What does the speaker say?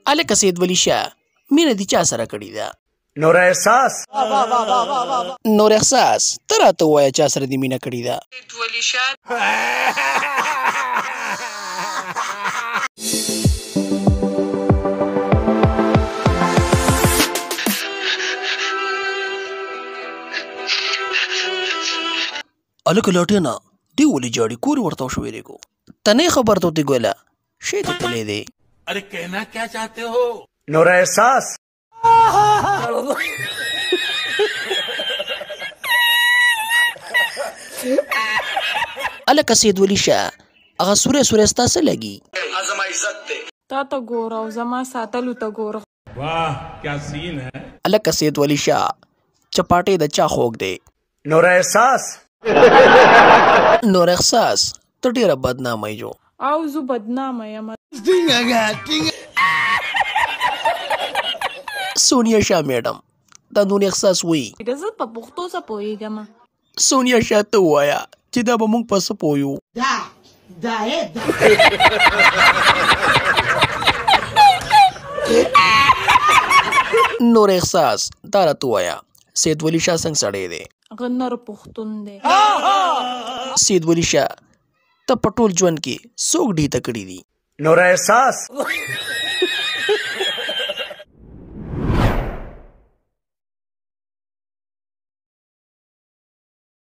الکه سید ولی شاه مینه دې چا سره کړې ده؟ نور احساس نور احساس ته راته ووایه چا سره دې مینه کړې ده؟ سید ولی شاه الکه لاټینا دې ولې جاړي کور ورته وشویلې کو ته نه خبر ته وتې ګوله شی ته تللی دی. अरे कहना क्या चाहते हो نور احساس الکه سید ولی شاه هغه سوری سوری ستا څه لګي؟ تا ته ګوره او زما ساتلو ته ګوره. वाह क्या सीन है الکه سید ولی شاه چپاټې د چا خوږ دی؟ نور احساس نور احساس ته ډېره بدنامه جو. او زه بدنامه یم. سونیا شاه میډم دا نور احساس وایي. زه په پښتو څه پوهېږم. سونیا شاه ته ووایه چې دا به موږ په څه پوهیو. نور احساس دا راته ووایه سید ولی شاه څنګه سړی دی؟ هغه نر پښتون دی. سید ولی شاه ته په ټول ژوند کې څوک ډیته کړي دي؟ نور احساس